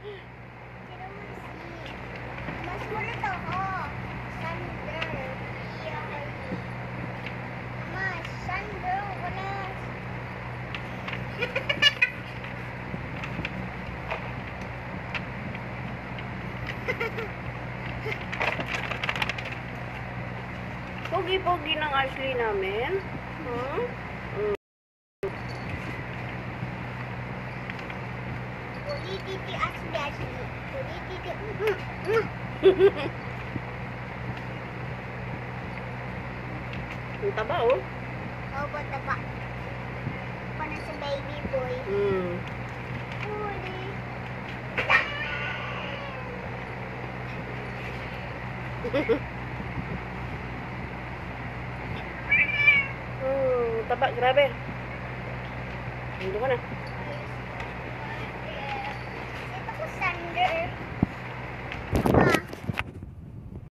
Tidak masih. Mas mula tahu. Sander. Iya kali. Mas Sander unas. Pogi-pogi ng Ashley namin. Hmm? Titi asli. Titi. Ang taba, oh. Oh, taba. Pana sa baby boy. Huli. Taba, grabe. Hindi ko na.